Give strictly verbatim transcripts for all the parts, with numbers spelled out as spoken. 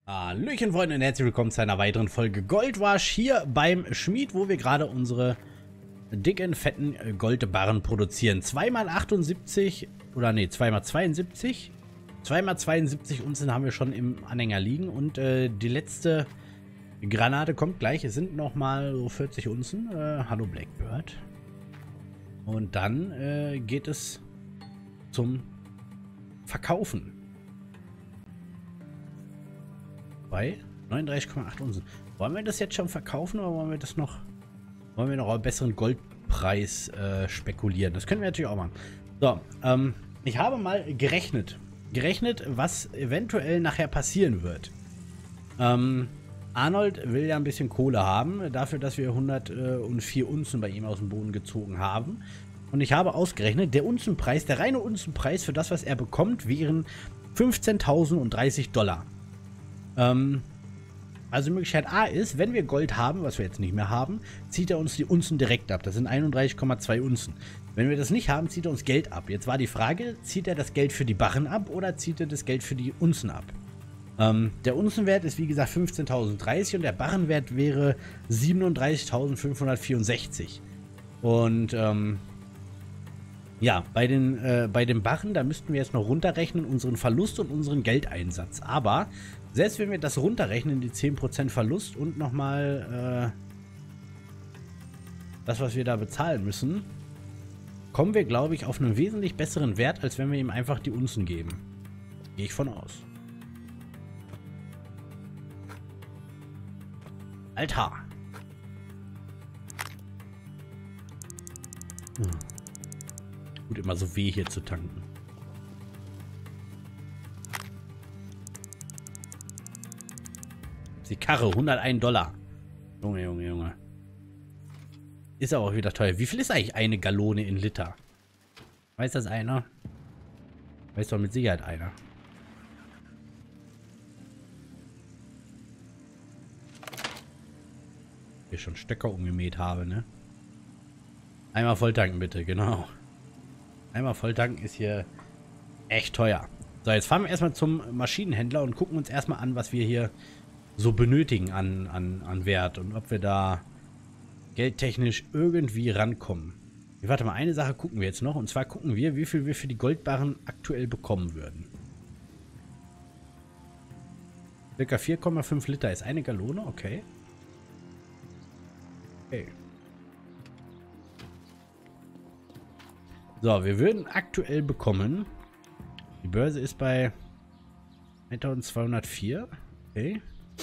Hallöchen Freunde und herzlich willkommen zu einer weiteren Folge Goldwash hier beim Schmied, wo wir gerade unsere dicken, fetten Goldbarren produzieren. zwei mal achtundsiebzig, oder nee, zwei mal zweiundsiebzig. zwei mal zweiundsiebzig Unzen haben wir schon im Anhänger liegen und äh, die letzte Granate kommt gleich. Es sind nochmal so vierzig Unzen. Äh, hallo Blackbird. Und dann äh, geht es zum Verkaufen. Bei neununddreißig Komma acht Unzen. Wollen wir das jetzt schon verkaufen oder wollen wir das noch, wollen wir noch einen besseren Goldpreis äh, spekulieren? Das können wir natürlich auch machen. So, ähm, ich habe mal gerechnet. Gerechnet, was eventuell nachher passieren wird. Ähm, Arnold will ja ein bisschen Kohle haben, dafür, dass wir hundertvier Unzen bei ihm aus dem Boden gezogen haben. Und ich habe ausgerechnet, der Unzenpreis, der reine Unzenpreis für das, was er bekommt, wären fünfzehntausend und dreißig Dollar. Ähm, also Möglichkeit A ist, wenn wir Gold haben, was wir jetzt nicht mehr haben, zieht er uns die Unzen direkt ab. Das sind einunddreißig Komma zwei Unzen. Wenn wir das nicht haben, zieht er uns Geld ab. Jetzt war die Frage, zieht er das Geld für die Barren ab oder zieht er das Geld für die Unzen ab? Ähm, der Unzenwert ist wie gesagt fünfzehntausend dreißig und der Barrenwert wäre siebenunddreißigtausendfünfhundertvierundsechzig. Und ähm, ja, bei den, äh, bei den Barren, da müssten wir jetzt noch runterrechnen, unseren Verlust und unseren Geldeinsatz. Aber selbst wenn wir das runterrechnen, die zehn Prozent Verlust und nochmal äh, das, was wir da bezahlen müssen, kommen wir, glaube ich, auf einen wesentlich besseren Wert, als wenn wir ihm einfach die Unzen geben. Gehe ich von aus. Alter! Hm. Gut, immer so weh hier zu tanken. Die Karre, hundertein Dollar. Junge, Junge, Junge. Ist aber auch wieder teuer. Wie viel ist eigentlich eine Gallone in Liter? Weiß das einer? Weiß doch mit Sicherheit einer. Hier schon Stöcker umgemäht habe, ne? Einmal volltanken bitte, genau. Einmal volltanken ist hier echt teuer. So, jetzt fahren wir erstmal zum Maschinenhändler und gucken uns erstmal an, was wir hier so benötigen an, an, an Wert und ob wir da geldtechnisch irgendwie rankommen. Ich warte mal, eine Sache gucken wir jetzt noch, und zwar gucken wir, wie viel wir für die Goldbarren aktuell bekommen würden. Circa vier Komma fünf Liter ist eine Gallone, okay. Okay. So, wir würden aktuell bekommen, die Börse ist bei eintausendzweihundertvier, okay.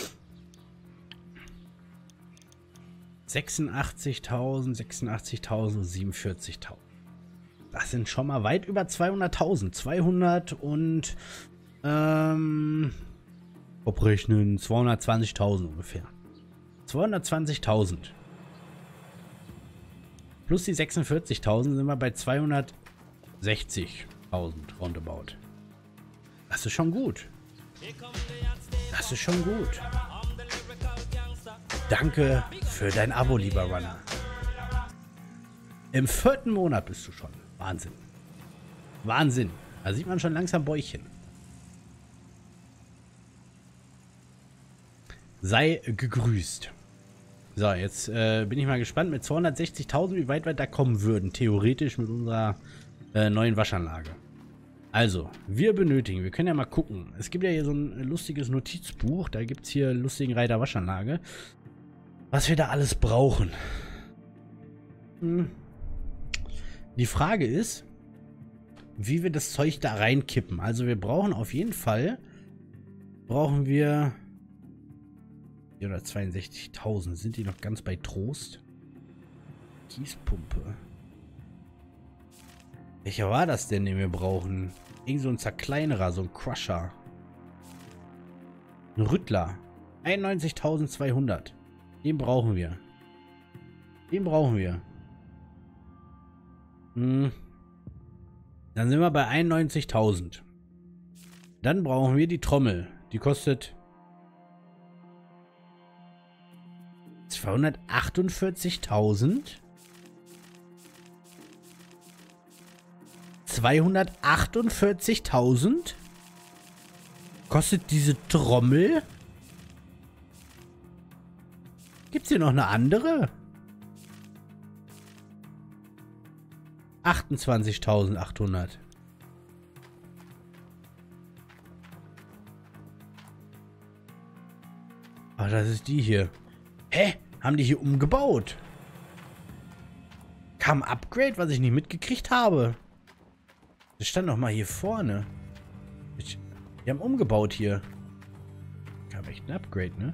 sechsundachtzigtausend, sechsundachtzigtausend und siebenundvierzigtausend. Das sind schon mal weit über zweihunderttausend. zweihundert und ähm, abrechnen zweihundertzwanzigtausend ungefähr. zweihundertzwanzigtausend. Plus die sechsundvierzigtausend sind wir bei zweihundertsechzigtausend roundabout. Das ist schon gut. Das ist schon gut. Danke für dein Abo, lieber Runner. Im vierten Monat bist du schon. Wahnsinn. Wahnsinn. Da sieht man schon langsam Bäuchchen. Sei gegrüßt. So, jetzt äh, bin ich mal gespannt mit zweihundertsechzigtausend, wie weit wir da kommen würden, theoretisch mit unserer äh, neuen Waschanlage. Also, wir benötigen, wir können ja mal gucken. Es gibt ja hier so ein lustiges Notizbuch, da gibt es hier lustigen Reiter Waschanlage. Was wir da alles brauchen. Hm. Die Frage ist, wie wir das Zeug da reinkippen. Also wir brauchen auf jeden Fall, brauchen wir vierhundertzweiundsechzigtausend. Sind die noch ganz bei Trost? Gießpumpe. Welcher war das denn, den wir brauchen? Irgend so ein Zerkleinerer, so ein Crusher. Ein Rüttler. einundneunzigtausendzweihundert. Den brauchen wir. Den brauchen wir. Hm. Dann sind wir bei einundneunzigtausend. Dann brauchen wir die Trommel. Die kostet zweihundertachtundvierzigtausend. zweihundertachtundvierzigtausend kostet diese Trommel. Gibt's hier noch eine andere? achtundzwanzigtausendachthundert. Ach, das ist die hier. Hä? Haben die hier umgebaut? Kam Upgrade, was ich nicht mitgekriegt habe. Das stand noch mal hier vorne. Ich, die haben umgebaut hier. Kam echt ein Upgrade, ne?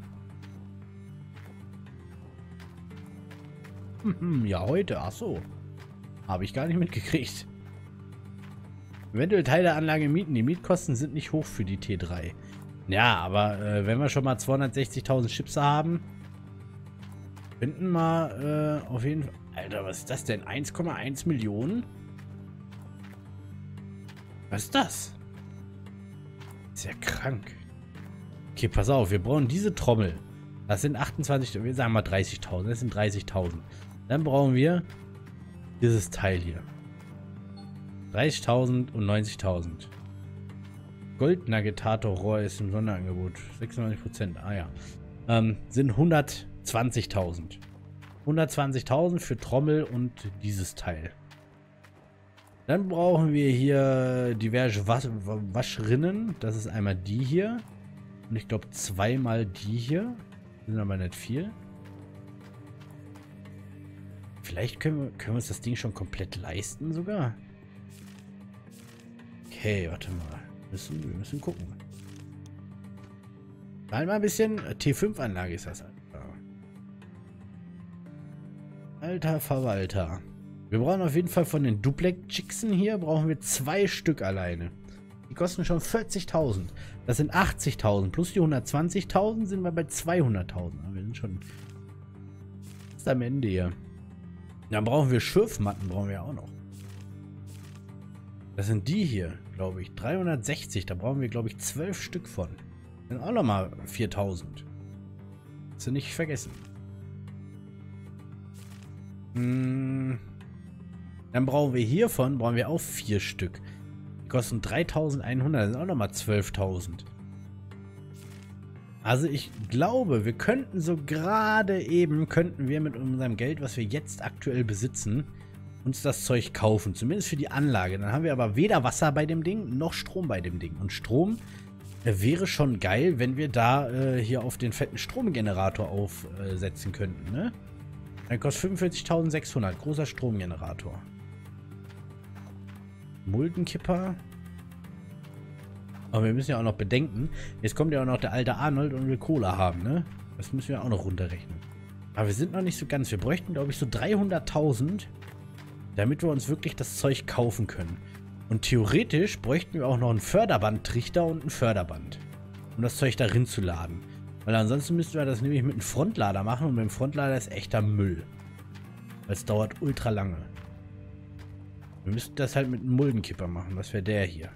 Hm, ja, heute. Ach so. Habe ich gar nicht mitgekriegt. Eventuell Teil der Anlage mieten. Die Mietkosten sind nicht hoch für die T drei. Ja, aber äh, wenn wir schon mal zweihundertsechzigtausend Chips haben, könnten wir äh, auf jeden Fall... Alter, was ist das denn? eins Komma eins Millionen? Was ist das? Ist ja krank. Okay, pass auf. Wir brauchen diese Trommel. Das sind achtundzwanzig... Wir sagen mal dreißigtausend. Das sind dreißigtausend. Dann brauchen wir dieses Teil hier. dreißigtausend und neunzigtausend. Goldnagetator-Rohr ist im Sonderangebot. sechsundneunzig Prozent. Ah ja. Ähm, sind hundertzwanzigtausend. hundertzwanzigtausend für Trommel und dieses Teil. Dann brauchen wir hier diverse Was Waschrinnen. Das ist einmal die hier. Und ich glaube zweimal die hier. Sind aber nicht viel. Vielleicht können wir, können wir uns das Ding schon komplett leisten sogar. Okay, warte mal. Müssen, wir müssen gucken. Mal ein bisschen. T fünf Anlage ist das. Alter. Alter Verwalter. Wir brauchen auf jeden Fall von den Duplex-Chicksen hier, brauchen wir zwei Stück alleine. Die kosten schon vierzigtausend. Das sind achtzigtausend. Plus die hundertzwanzigtausend sind wir bei zweihunderttausend. Wir sind schon fast am Ende hier. Dann brauchen wir Schürfmatten, brauchen wir auch noch. Das sind die hier, glaube ich. dreihundertsechzig. Da brauchen wir, glaube ich, zwölf Stück von. Dann auch nochmal viertausend. Hast du nicht vergessen. Hm. Dann brauchen wir hiervon, brauchen wir auch vier Stück. Die kosten dreitausendeinhundert. Das sind auch nochmal zwölftausend. Also ich glaube, wir könnten so gerade eben, könnten wir mit unserem Geld, was wir jetzt aktuell besitzen, uns das Zeug kaufen. Zumindest für die Anlage. Dann haben wir aber weder Wasser bei dem Ding, noch Strom bei dem Ding. Und Strom äh, wäre schon geil, wenn wir da äh, hier auf den fetten Stromgenerator aufsetzen äh, könnten, ne? Dann kostet fünfundvierzigtausendsechshundert. Großer Stromgenerator. Muldenkipper. Aber wir müssen ja auch noch bedenken, jetzt kommt ja auch noch der alte Arnold und will Cola haben, ne? Das müssen wir auch noch runterrechnen. Aber wir sind noch nicht so ganz. Wir bräuchten, glaube ich, so dreihunderttausend, damit wir uns wirklich das Zeug kaufen können. Und theoretisch bräuchten wir auch noch einen Förderbandtrichter und ein Förderband, um das Zeug darin zu laden. Weil ansonsten müssten wir das nämlich mit einem Frontlader machen und mit dem Frontlader ist echter Müll. Weil es dauert ultra lange. Wir müssten das halt mit einem Muldenkipper machen. Was wäre der hier?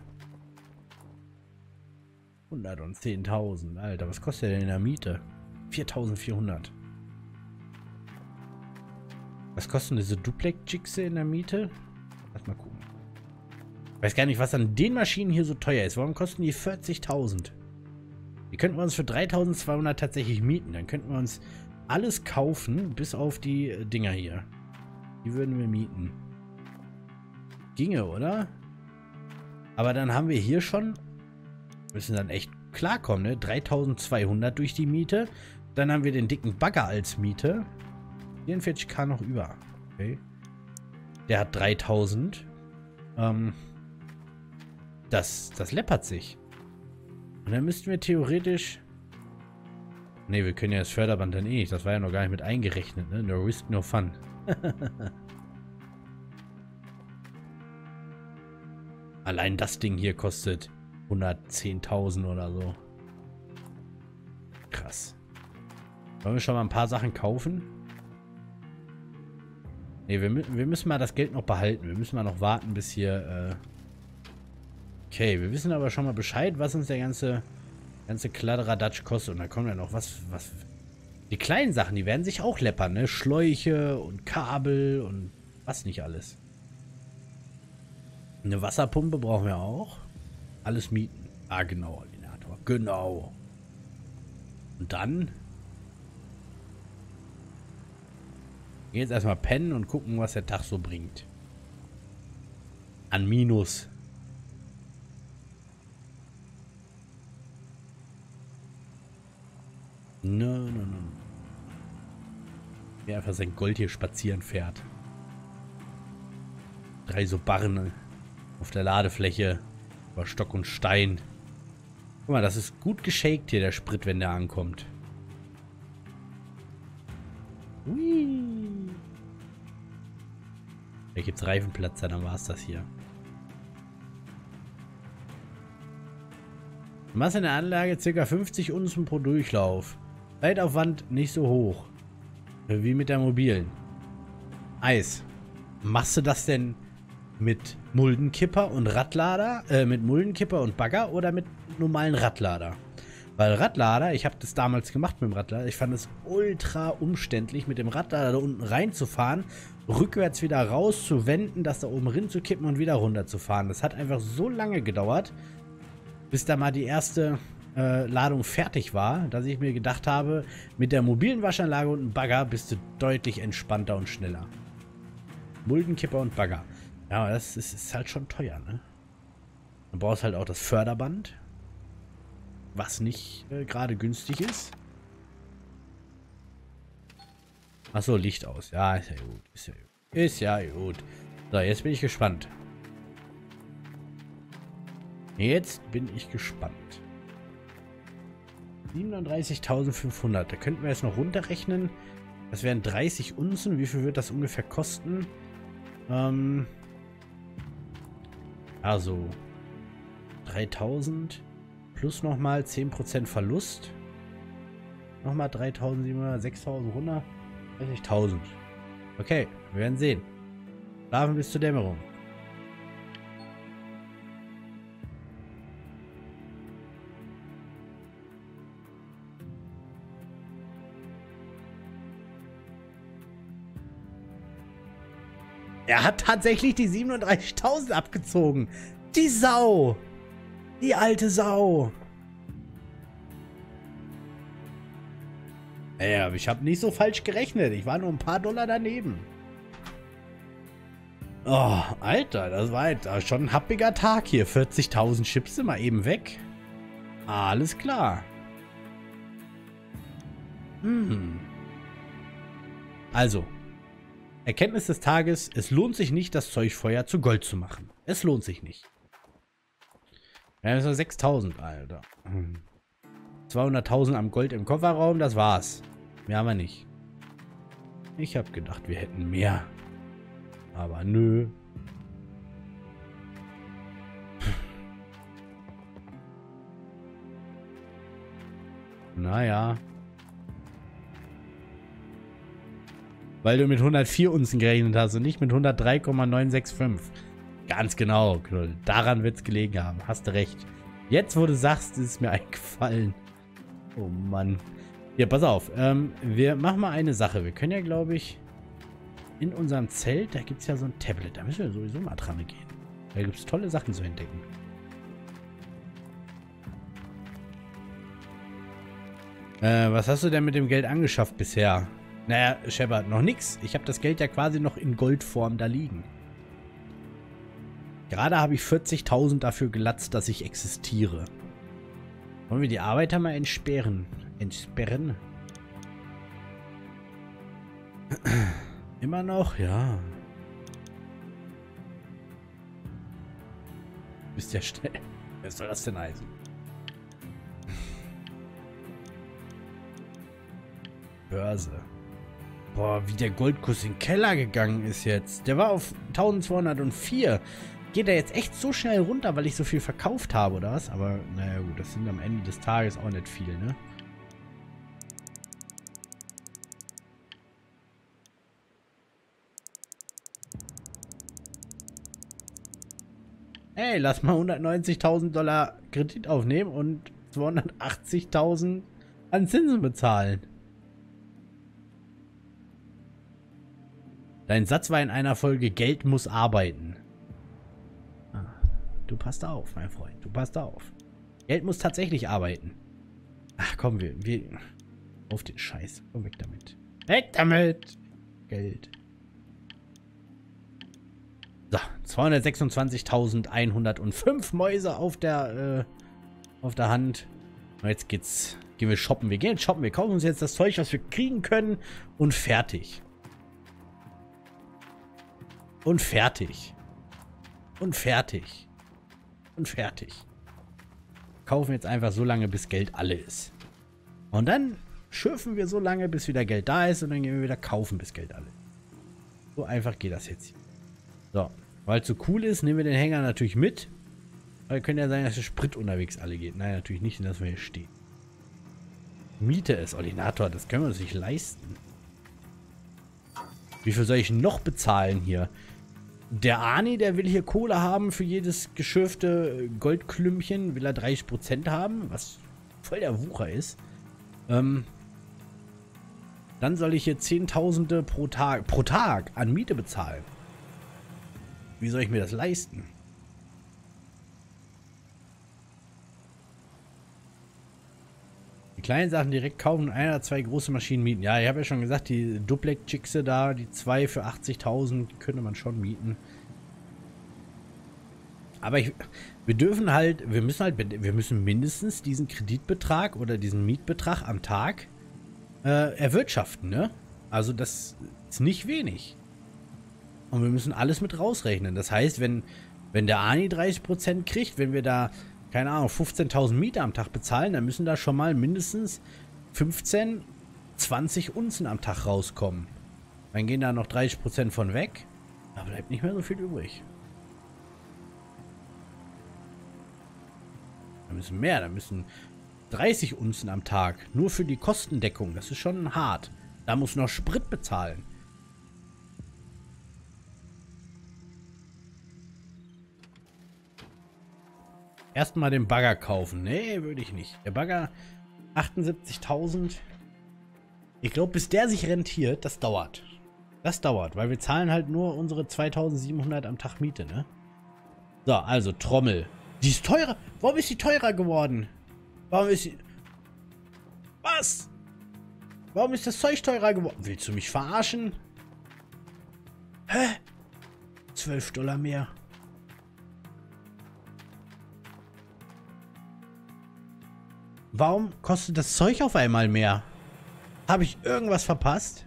hundertzehntausend. Alter, was kostet der denn in der Miete? viertausendvierhundert. Was kosten diese Duplex-Chickse in der Miete? Lass mal gucken. Ich weiß gar nicht, was an den Maschinen hier so teuer ist. Warum kosten die vierzigtausend? Die könnten wir uns für dreitausendzweihundert tatsächlich mieten. Dann könnten wir uns alles kaufen, bis auf die Dinger hier. Die würden wir mieten. Ginge, oder? Aber dann haben wir hier schon... Müssen dann echt klarkommen, ne? dreitausendzweihundert durch die Miete. Dann haben wir den dicken Bagger als Miete. vierundvierzigtausend noch über. Okay. Der hat dreitausend. Ähm, das, das läppert sich. Und dann müssten wir theoretisch... Ne, wir können ja das Förderband dann eh nicht. Das war ja noch gar nicht mit eingerechnet, ne? No risk, no fun. Allein das Ding hier kostet hundertzehntausend oder so. Krass. Wollen wir schon mal ein paar Sachen kaufen? Ne, wir, wir müssen mal das Geld noch behalten. Wir müssen mal noch warten, bis hier... Äh okay, wir wissen aber schon mal Bescheid, was uns der ganze, ganze Kladderadatsch kostet. Und da kommt ja noch was, was... Die kleinen Sachen, die werden sich auch läppern, ne? Schläuche und Kabel und was nicht alles. Eine Wasserpumpe brauchen wir auch. Alles mieten. Ah, genau, Alinator. Genau. Und dann... Jetzt erstmal pennen und gucken, was der Tag so bringt. An Minus. No, no, no. Wer einfach sein Gold hier spazieren fährt. Drei so Barren auf der Ladefläche. Über Stock und Stein. Guck mal, das ist gut geshakt hier, der Sprit, wenn der ankommt. Hui. Hier gibt's Reifenplatzer, dann war es das hier. Masse in der Anlage ca. fünfzig Unzen pro Durchlauf. Zeitaufwand nicht so hoch. Wie mit der mobilen. Eis. Machst du das denn mit Muldenkipper und Radlader? Äh, mit Muldenkipper und Bagger oder mit normalen Radlader? Weil Radlader, ich habe das damals gemacht mit dem Radlader, ich fand es ultra umständlich, mit dem Radlader da unten reinzufahren, rückwärts wieder rauszuwenden, das da oben rinzukippen und wieder runterzufahren. Das hat einfach so lange gedauert, bis da mal die erste äh, Ladung fertig war, dass ich mir gedacht habe, mit der mobilen Waschanlage und einem Bagger bist du deutlich entspannter und schneller. Muldenkipper und Bagger. Ja, aber das ist, ist halt schon teuer, ne? Du brauchst halt auch das Förderband, was nicht äh, gerade günstig ist. Achso, Licht aus. Ja, ist ja gut. Ist ja gut. Ist ja gut. So, jetzt bin ich gespannt. Jetzt bin ich gespannt. siebenunddreißigtausendfünfhundert. Da könnten wir jetzt noch runterrechnen. Das wären dreißig Unzen. Wie viel wird das ungefähr kosten? Ähm... Also... dreitausend... Plus nochmal zehn Prozent Verlust. Nochmal dreitausendsiebenhundert, sechstausend, dreißigtausend. Okay, wir werden sehen. Schlafen bis zur Dämmerung. Er hat tatsächlich die siebenunddreißigtausend abgezogen. Die Sau. Die alte Sau. Ja, ich habe nicht so falsch gerechnet. Ich war nur ein paar Dollar daneben. Oh, Alter, das war halt schon ein happiger Tag hier. vierzigtausend Chips sind mal eben weg. Alles klar. Hm. Also, Erkenntnis des Tages, es lohnt sich nicht, das Zeugfeuer zu Gold zu machen. Es lohnt sich nicht. Ja, das ist sechstausend, Alter. zweihunderttausend am Gold im Kofferraum, das war's. Mehr haben wir nicht. Ich hab gedacht, wir hätten mehr. Aber nö. Naja. Weil du mit hundertvier Unzen gerechnet hast und nicht mit hundertdrei Komma neunhunderfünfundsechzig. Ganz genau, Knoll. Daran wird es gelegen haben. Hast du recht. Jetzt, wo du sagst, ist es mir eingefallen. Oh Mann. Ja, pass auf. Ähm, wir machen mal eine Sache. Wir können ja, glaube ich, in unserem Zelt, da gibt es ja so ein Tablet. Da müssen wir sowieso mal dran gehen. Da gibt es tolle Sachen zu entdecken. Äh, was hast du denn mit dem Geld angeschafft bisher? Naja, Shepard, noch nix. Ich habe das Geld ja quasi noch in Goldform da liegen. Gerade habe ich vierzigtausend dafür gelatzt, dass ich existiere. Wollen wir die Arbeiter mal entsperren? Entsperren? Immer noch? Ja. Bist ja schnell. Was soll das denn heißen? Börse. Boah, wie der Goldkurs in den Keller gegangen ist jetzt. Der war auf eintausendzweihundertvier. Geht er jetzt echt so schnell runter, weil ich so viel verkauft habe, oder was? Aber, naja gut, das sind am Ende des Tages auch nicht viel, ne? Hey, lass mal hundertneunzigtausend Dollar Kredit aufnehmen und zweihundertachtzigtausend an Zinsen bezahlen. Dein Satz war in einer Folge, Geld muss arbeiten. Ah, du passt auf, mein Freund. Du passt auf. Geld muss tatsächlich arbeiten. Ach komm, wir, wir... Auf den Scheiß. Komm weg damit. Weg damit! Geld. So, zweihundertsechsundzwanzigtausendeinhundertfünf Mäuse auf der, äh, auf der Hand. Und jetzt geht's, gehen wir shoppen. Wir gehen jetzt shoppen. Wir kaufen uns jetzt das Zeug, was wir kriegen können. Und fertig. Und fertig. Und fertig. Und fertig. Kaufen jetzt einfach so lange, bis Geld alle ist. Und dann schürfen wir so lange, bis wieder Geld da ist. Und dann gehen wir wieder kaufen, bis Geld alle ist. So einfach geht das jetzt hier. So, weil es so cool ist, nehmen wir den Hänger natürlich mit. Weil könnte ja sein, dass der Sprit unterwegs alle geht. Nein, natürlich nicht, dass wir hier stehen. Miete es, Ordinator, das können wir uns nicht leisten. Wie viel soll ich noch bezahlen hier? Der Arni, der will hier Kohle haben für jedes geschürfte Goldklümpchen. Will er dreißig Prozent haben, was voll der Wucher ist. Ähm, dann soll ich hier Zehntausende pro Tag, pro Tag an Miete bezahlen. Wie soll ich mir das leisten? Die kleinen Sachen direkt kaufen und ein oder zwei große Maschinen mieten. Ja, ich habe ja schon gesagt, die Duplex-Chixe da, die zwei für achtzigtausend, könnte man schon mieten. Aber ich, wir dürfen halt, wir müssen halt, wir müssen mindestens diesen Kreditbetrag oder diesen Mietbetrag am Tag äh, erwirtschaften, ne? Also das ist nicht wenig. Und wir müssen alles mit rausrechnen. Das heißt, wenn, wenn der Arni dreißig Prozent kriegt, wenn wir da, keine Ahnung, fünfzehntausend Miete am Tag bezahlen, dann müssen da schon mal mindestens fünfzehn, zwanzig Unzen am Tag rauskommen. Dann gehen da noch dreißig Prozent von weg. Da bleibt nicht mehr so viel übrig. Da müssen mehr, da müssen dreißig Unzen am Tag. Nur für die Kostendeckung. Das ist schon hart. Da muss noch Sprit bezahlen. Erstmal den Bagger kaufen. Nee, würde ich nicht. Der Bagger achtundsiebzigtausend. Ich glaube, bis der sich rentiert, das dauert. Das dauert, weil wir zahlen halt nur unsere zweitausendsiebenhundert am Tag Miete, ne? So, also Trommel. Die ist teurer. Warum ist die teurer geworden? Warum ist sie... Was? Warum ist das Zeug teurer geworden? Willst du mich verarschen? Hä? zwölf Dollar mehr. Warum kostet das Zeug auf einmal mehr? Habe ich irgendwas verpasst?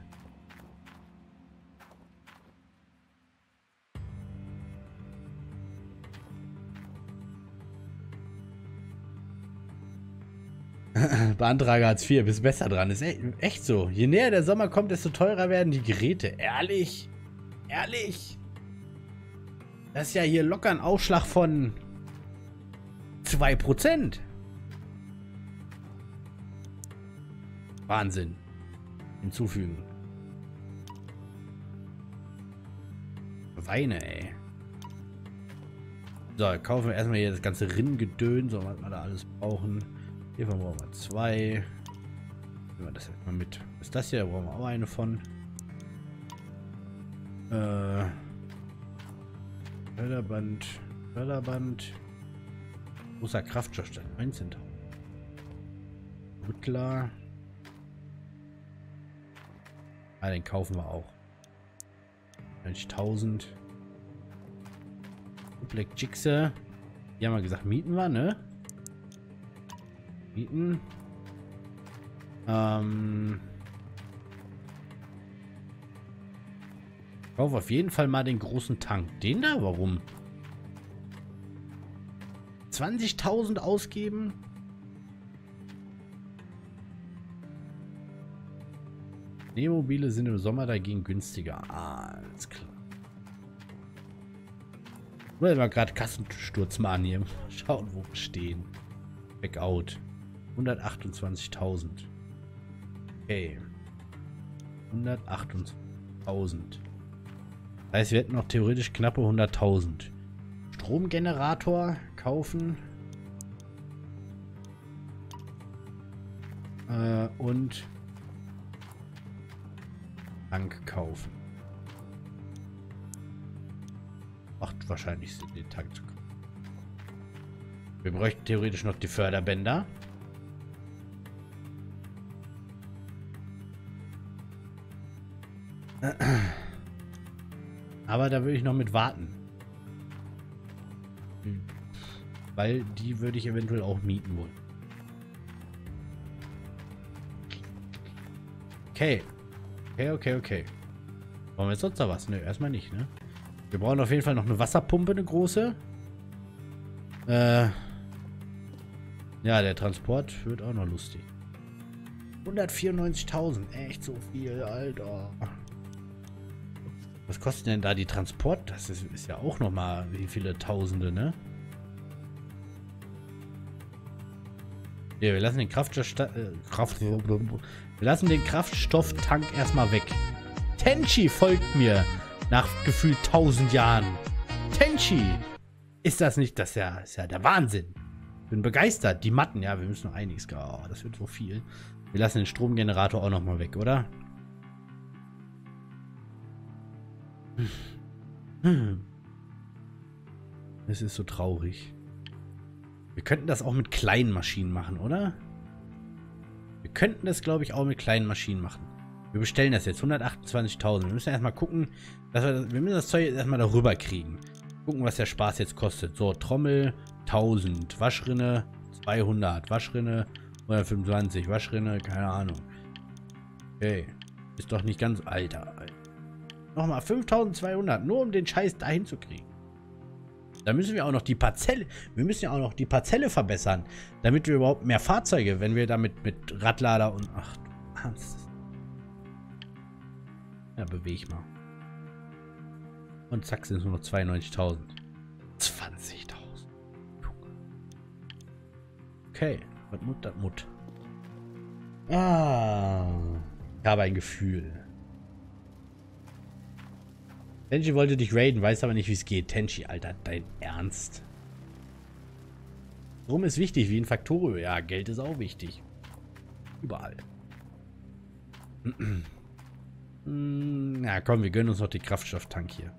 Beantrage Hartz vier, bist besser dran. Ist echt, echt so. Je näher der Sommer kommt, desto teurer werden die Geräte. Ehrlich? Ehrlich? Das ist ja hier locker ein Aufschlag von zwei Prozent. Wahnsinn. Hinzufügen. Weine, ey. So, kaufen wir erstmal hier das ganze Rinngedöns, so was wir da alles brauchen. Hiervon brauchen wir zwei. Nehmen wir das jetzt mal mit. Was ist das hier? Da brauchen wir auch eine von. Äh. Förderband. Förderband. Großer Kraftstoffstand. neunzehntausend. Rüttler. Ah, den kaufen wir auch. neunzigtausend. Black Jixe. Die haben wir gesagt, mieten wir, ne? Mieten. Ähm. Ich kaufe auf jeden Fall mal den großen Tank. Den da? Warum? zwanzigtausend ausgeben? Schneemobile sind im Sommer dagegen günstiger. Ah, alles klar. Wollen wir gerade Kassensturz mal an hier. Schauen, wo wir stehen. Backout. hundertachtundzwanzigtausend. Okay. hundertachtundzwanzigtausend. Das heißt, wir hätten noch theoretisch knappe hunderttausend. Stromgenerator kaufen. Äh, und Tank kaufen. Macht wahrscheinlich Sinn, den Tank zu kaufen. Wir bräuchten theoretisch noch die Förderbänder. Aber da würde ich noch mit warten. Hm. Weil die würde ich eventuell auch mieten wollen. Okay. Okay, okay, okay. Brauchen wir jetzt sonst noch was? Ne, erstmal nicht, ne? Wir brauchen auf jeden Fall noch eine Wasserpumpe, eine große. Äh. Ja, der Transport wird auch noch lustig. hundertvierundneunzigtausend. Echt so viel, Alter. Was kostet denn da die Transport? Das ist, ist ja auch nochmal wie viele Tausende, ne? Ja, wir lassen den Kraftstoff, äh, Kraft, wir lassen den Kraftstofftank erstmal weg. Tenchi folgt mir nach gefühlt tausend Jahren. Tenchi! Ist das nicht, das ist ja, ist ja der Wahnsinn. Bin begeistert. Die Matten, ja, wir müssen noch einiges. Oh, das wird so viel. Wir lassen den Stromgenerator auch nochmal weg, oder? Es ist so traurig. Wir könnten das auch mit kleinen Maschinen machen, oder? Wir könnten das, glaube ich, auch mit kleinen Maschinen machen. Wir bestellen das jetzt. hundertachtundzwanzigtausend. Wir müssen erstmal gucken, dass wir, wir müssen das Zeug jetzt erstmal darüber kriegen. Gucken, was der Spaß jetzt kostet. So, Trommel tausend. Waschrinne zweihundert. Waschrinne hundertfünfundzwanzig. Waschrinne, keine Ahnung. Okay. Ist doch nicht ganz... Alter, Alter. Nochmal fünftausendzweihundert. Nur um den Scheiß dahin zu kriegen. Da müssen wir auch noch die Parzelle, wir müssen ja auch noch die Parzelle verbessern, damit wir überhaupt mehr Fahrzeuge, wenn wir damit mit Radlader und, ach du Ernst. Ja, bewege mal. Und zack, sind es nur noch zweiundneunzigtausend. zwanzigtausend. Okay, was Mut, das Mut. Ah, ich habe ein Gefühl. Tenchi wollte dich raiden, weiß aber nicht, wie es geht. Tenchi, Alter, dein Ernst? Warum ist wichtig? Wie ein Faktorio. Ja, Geld ist auch wichtig. Überall. Na komm, wir gönnen uns noch den Kraftstofftank hier.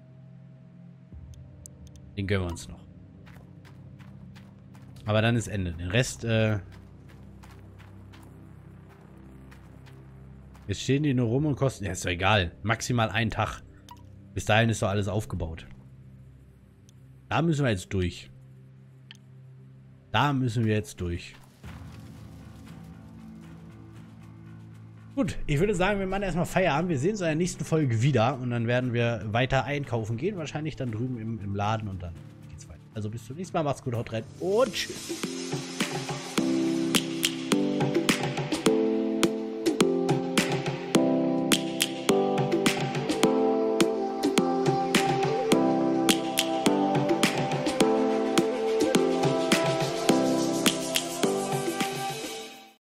Den gönnen wir uns noch. Aber dann ist Ende. Den Rest, äh... Jetzt stehen die nur rum und kosten... Ja, ist doch egal. Maximal einen Tag. Bis dahin ist doch alles aufgebaut. Da müssen wir jetzt durch. Da müssen wir jetzt durch. Gut, ich würde sagen, wir machen erstmal Feierabend. Wir sehen uns in der nächsten Folge wieder. Und dann werden wir weiter einkaufen gehen. Wahrscheinlich dann drüben im, im Laden. Und dann geht's weiter. Also bis zum nächsten Mal. Macht's gut, haut rein. Und tschüss.